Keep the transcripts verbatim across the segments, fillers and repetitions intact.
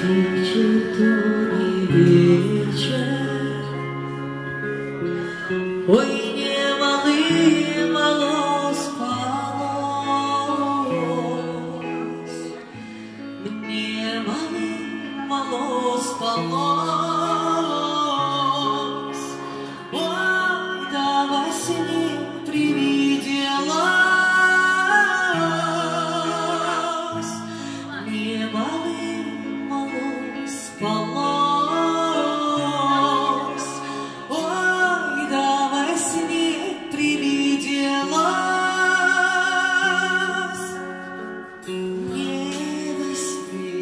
вечер, то не вечер. Ой, не малы, мало спалось, мне малы, мало спалось. Ой, да во сне привиделась, мне малы, мало спалось. Ой, да во сне привиделась, мне во сне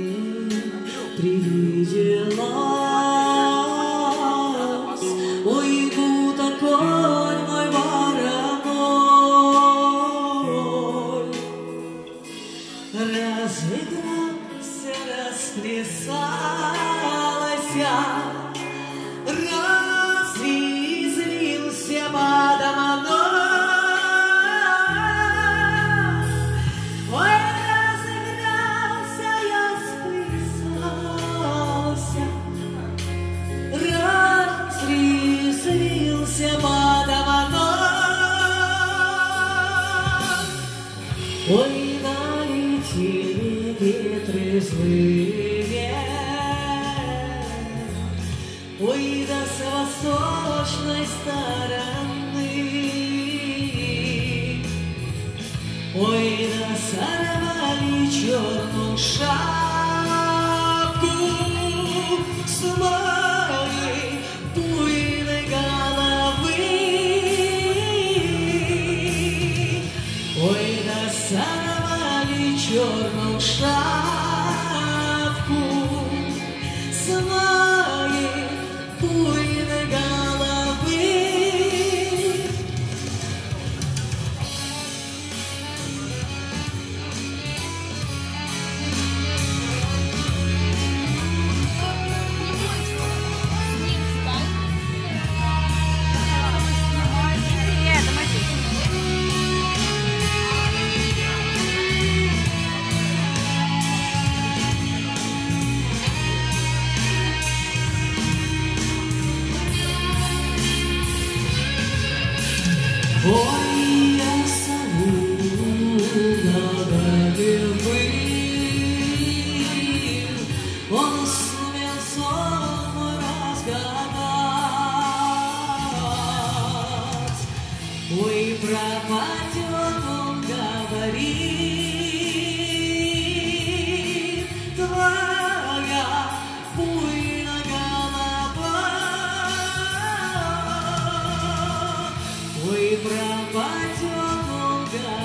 привиделась. Ой, будто конь мой вороной разыгрался, расплясалась, разъязвился подо мной. Ой, разыгрался, я сплясался, разъязвился подо мной. Ой, налетели ветры злые, ой, да с восточной стороны, ой, да сорвали черную шапку с моей буйной головы. Ой, да сорвали черную шапку с моей буйной головы. Ой, я сову головы, он свинцом разгадать. Ой, пропадет, он говорит, твоя буйная голова. Ой, пропадет, он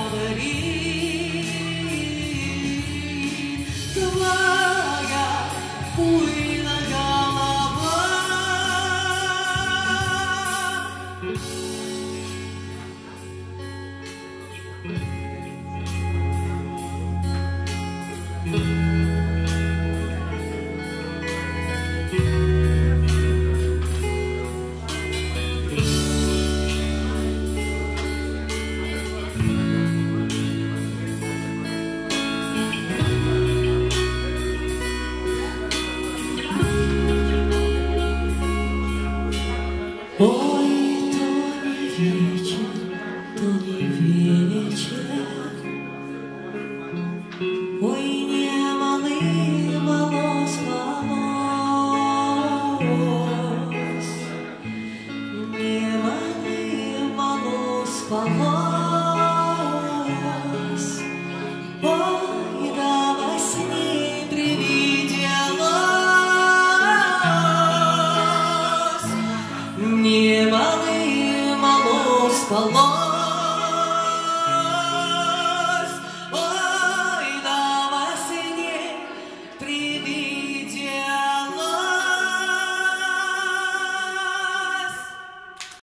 говорит, твоя буйная голова. Ой, то не вечер, то не вечер. Ой, не малы, мало спалось, не малы, мало спалось. Ой, да во сне привиделась, мне малы, мало спалось.